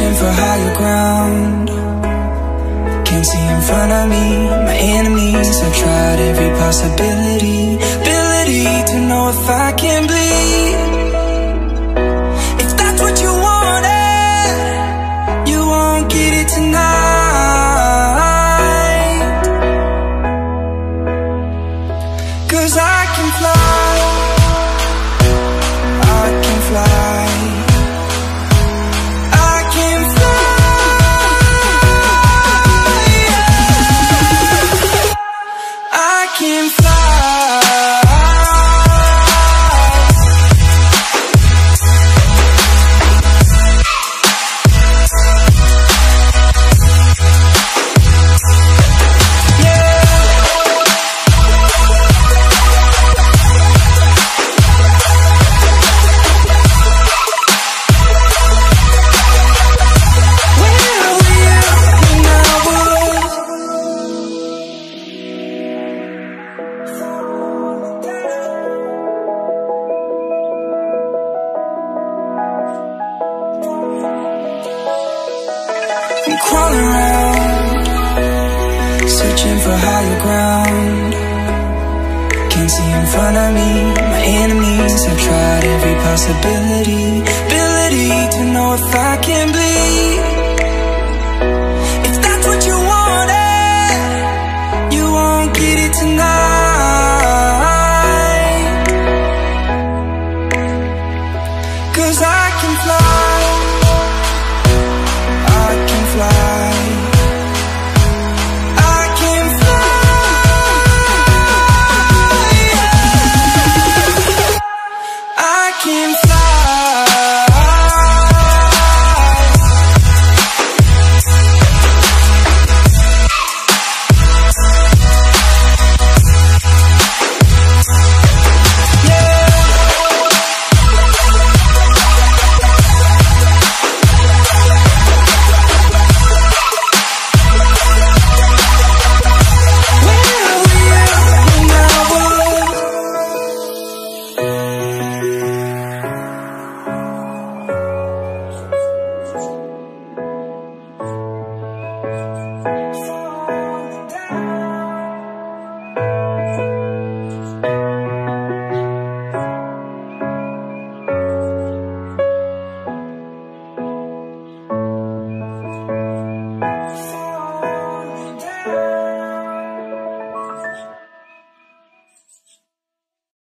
searching for higher ground. Can't see in front of me, my enemies. I've tried every possibility, ability to know if I can bleed. If that's what you wanted, you won't get it tonight. 'Cause I can fly, I can fly, I can fly, yeah. I can fly. I'm crawling around, searching for higher ground. Can't see in front of me, my enemies. I've tried every possibility, ability to know if I can bleed. If that's what you wanted, you won't get it tonight. 'Cause I can fly, I can fly, I can fly, yeah. I can fly.